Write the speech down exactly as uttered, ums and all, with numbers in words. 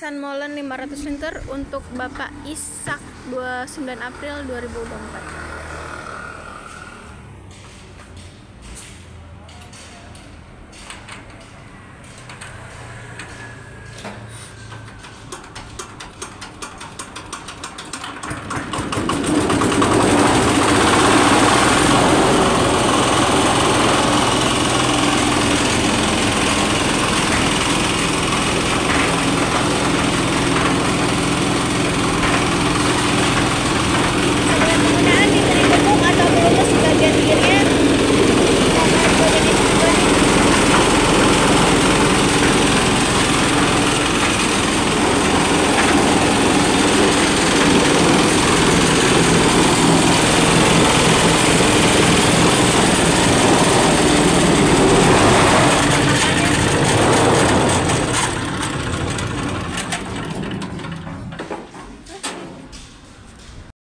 San Molen lima ratus liter untuk Bapak Ishak dua puluh sembilan April dua ribu dua puluh empat.